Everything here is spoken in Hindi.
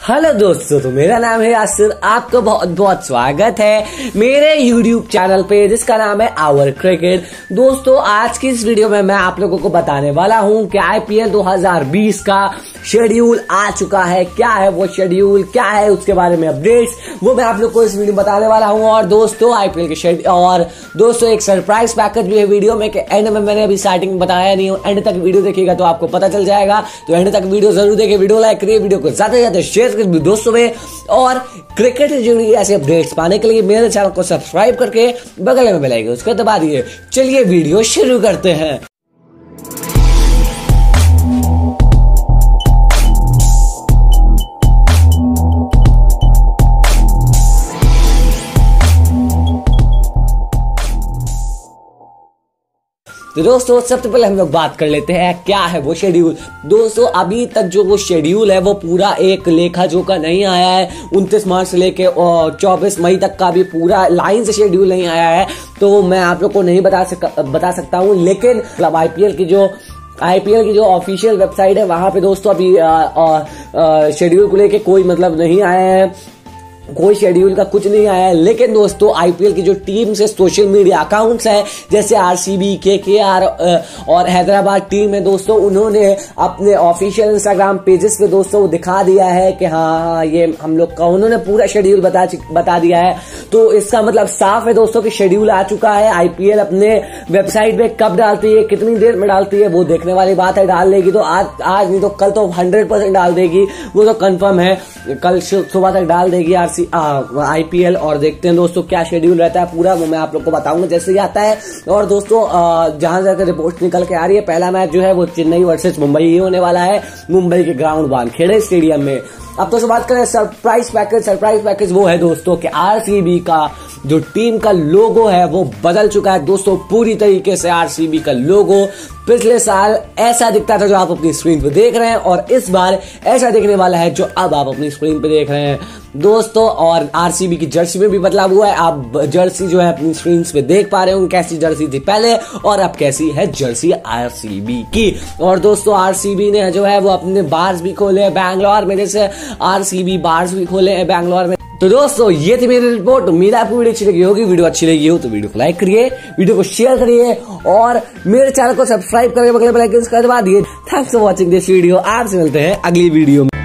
हेलो दोस्तों, तो मेरा नाम है यासिर। आपका बहुत बहुत स्वागत है मेरे YouTube चैनल पे जिसका नाम है आवर क्रिकेट। दोस्तों, आज की इस वीडियो में मैं आप लोगों को बताने वाला हूं कि IPL 2020 का शेड्यूल आ चुका है। क्या है वो शेड्यूल, क्या है उसके बारे में अपडेट्स, वो मैं आप लोग को इस वीडियो में बताने वाला हूं। और दोस्तों, IPL के शेड्यूल और दोस्तों एक सरप्राइज पैकेज भी है वीडियो में कि एंड में मैंने अभी स्टार्टिंग में बताया नहीं हूं। एंड तक वीडियो देखिएगा तो आपको पता चल जाएगा। तो एंड तक वीडियो जरूर देखिए, वीडियो लाइक करिए, वीडियो को ज्यादा से ज्यादा शेयर करिए दोस्तों में। और क्रिकेट से जुड़ी ऐसे अपडेट्स पाने के लिए मेरे चैनल को सब्सक्राइब करके बगल में बेल आइकन उसको दबा दिए। चलिए वीडियो शुरू करते हैं। तो दोस्तों, सबसे पहले हम लोग बात कर लेते हैं क्या है वो शेड्यूल। दोस्तों, अभी तक जो वो शेड्यूल है वो पूरा एक लेखा जोखा नहीं आया है। 29 मार्च से लेके 24 मई तक का भी पूरा लाइन से शेड्यूल नहीं आया है, तो मैं आप लोग को नहीं बता सकता हूँ। लेकिन मतलब आईपीएल की जो ऑफिशियल वेबसाइट है वहां पे दोस्तों अभी शेड्यूल को लेके कोई मतलब नहीं आया है, कोई शेड्यूल का कुछ नहीं आया है। लेकिन दोस्तों, आईपीएल की जो टीम से सोशल मीडिया अकाउंट्स हैं जैसे आरसीबी, केकेआर और हैदराबाद टीम है दोस्तों, उन्होंने अपने ऑफिशियल इंस्टाग्राम पेजेस पे दोस्तों दिखा दिया है कि हाँ ये हम लोग का उन्होंने पूरा शेड्यूल बता दिया है। तो इसका मतलब साफ है दोस्तों कि शेड्यूल आ चुका है। आईपीएल अपने वेबसाइट पे कब डालती है, कितनी देर में डालती है, वो देखने वाली बात है। डाल लेगी तो आज नहीं तो कल तो 100% डाल देगी, वो तो कंफर्म है। कल सुबह तक डाल देगी आईपीएल। और देखते हैं दोस्तों क्या शेड्यूल रहता है पूरा, वो मैं आप लोग को बताऊंगा जैसे ही आता है। और दोस्तों, जहां जाकर रिपोर्ट निकल के आ रही है, पहला मैच जो है वो चेन्नई वर्सेस मुंबई ही होने वाला है, मुंबई के ग्राउंड वानखेड़े स्टेडियम में। अब तो बात करें सरप्राइज पैकेज वो है दोस्तों कि आरसीबी का जो टीम का लोगो है वो बदल चुका है दोस्तों पूरी तरीके से। आरसीबी का लोगो पिछले साल ऐसा दिखता था जो आप अपनी स्क्रीन पे देख रहे हैं, और इस बार ऐसा दिखने वाला है जो अब आप अपनी स्क्रीन पे देख रहे हैं दोस्तों। और आरसीबी की जर्सी में भी बदलाव हुआ है। आप जर्सी जो है अपनी स्क्रीन पे देख पा रहे होंगे कैसी जर्सी थी पहले और अब कैसी है जर्सी आरसीबी की। और दोस्तों, आरसीबी ने जो है वो अपने बार्स भी खोले हैं बैंगलोर में, जैसे आरसीबी बार्स भी खोले हैं बैंगलोर में। तो दोस्तों, ये थी मेरी रिपोर्ट। उम्मीद है आपको वीडियो अच्छी लगी होगी। वीडियो अच्छी लगी हो तो वीडियो को लाइक करिए, वीडियो को शेयर करिए और मेरे चैनल को सब्सक्राइब करके बगल में बेल आइकन दबा दिए। Thanks for watching this video. आपसे मिलते हैं अगली वीडियो में।